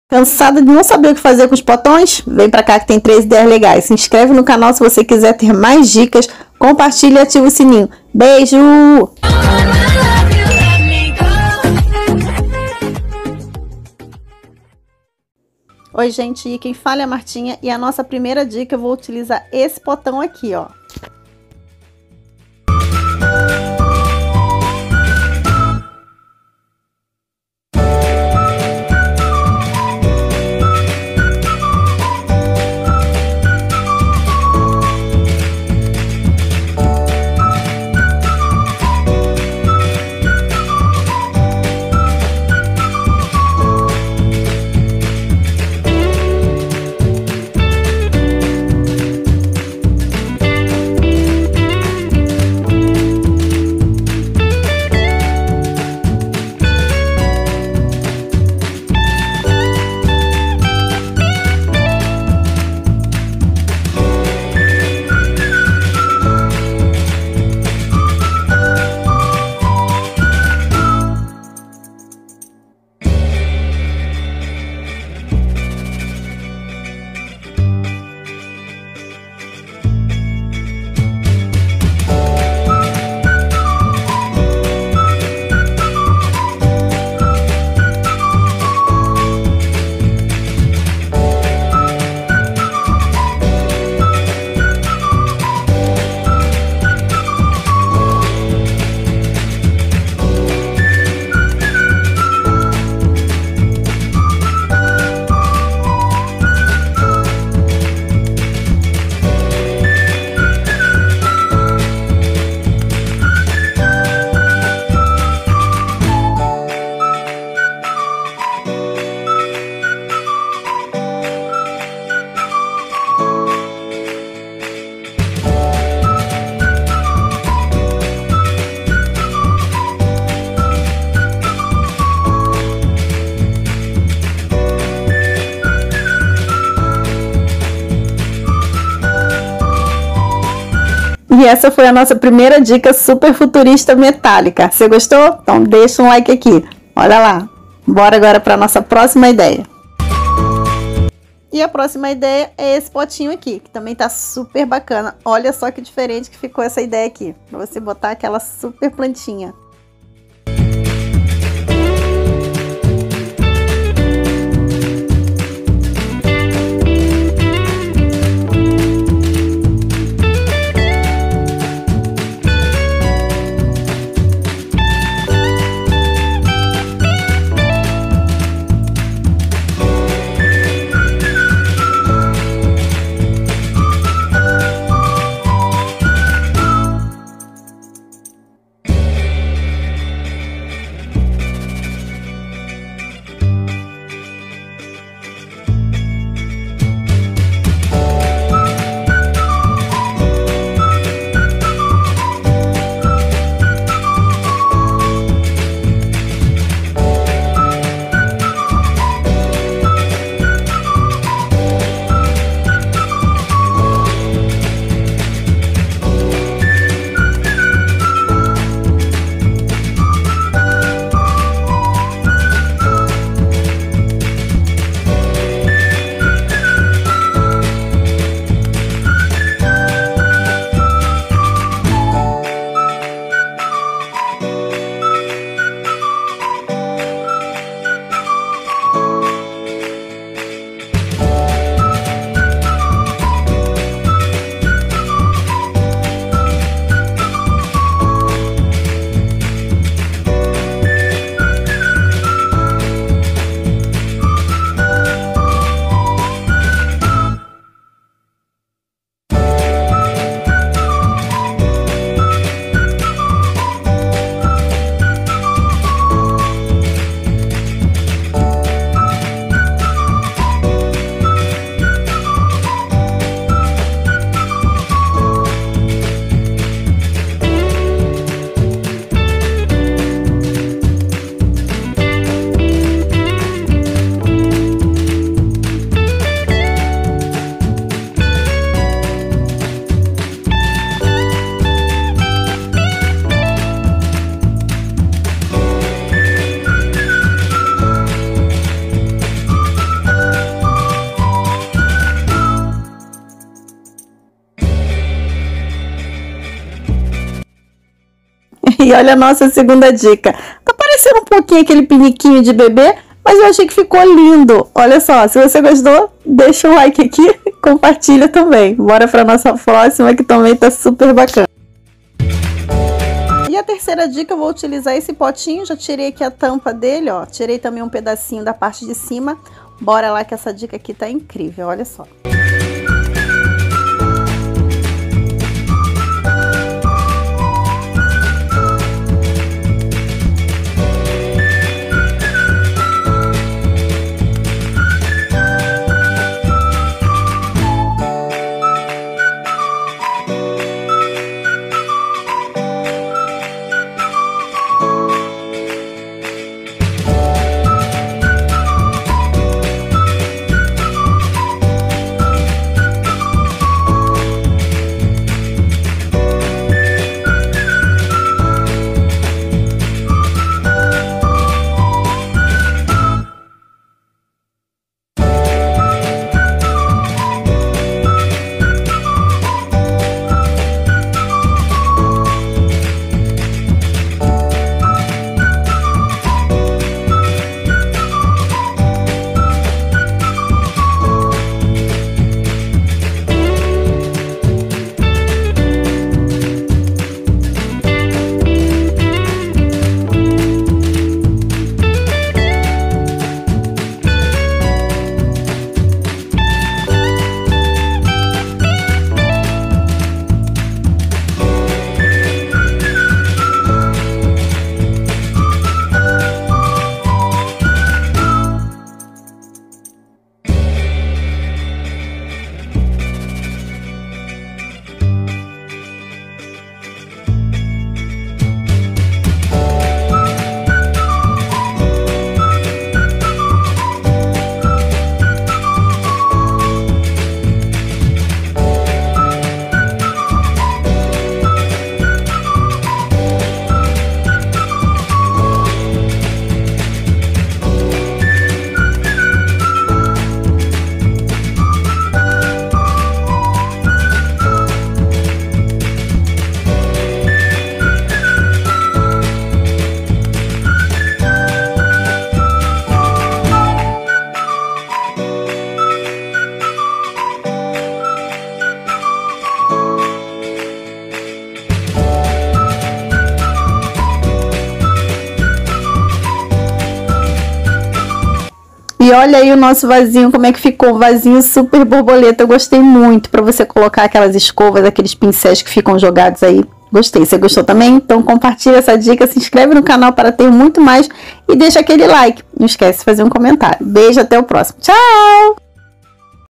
Cansada de não saber o que fazer com os potões? Vem pra cá que tem 3 ideias legais. Se inscreve no canal se você quiser ter mais dicas. Compartilha e ativa o sininho. Beijo! Oi, gente, e quem fala é a Martinha. E a nossa primeira dica, eu vou utilizar esse potão aqui, ó. E essa foi a nossa primeira dica super futurista metálica. Você gostou? Então deixa um like aqui. Olha lá. Bora agora para a nossa próxima ideia. E a próxima ideia é esse potinho aqui, que também tá super bacana. Olha só que diferente que ficou essa ideia aqui. Para você botar aquela super plantinha. E olha a nossa segunda dica. Tá parecendo um pouquinho aquele piniquinho de bebê, mas eu achei que ficou lindo. Olha só, se você gostou, deixa um like aqui, compartilha também. Bora pra nossa próxima, que também tá super bacana. E a terceira dica, eu vou utilizar esse potinho, já tirei aqui a tampa dele, ó. Tirei também um pedacinho da parte de cima. Bora lá que essa dica aqui tá incrível, olha só. E olha aí o nosso vasinho, como é que ficou, vasinho super borboleta, eu gostei muito, para você colocar aquelas escovas, aqueles pincéis que ficam jogados aí. Gostei, você gostou também? Então compartilha essa dica, se inscreve no canal para ter muito mais e deixa aquele like. Não esquece de fazer um comentário. Beijo, até o próximo. Tchau!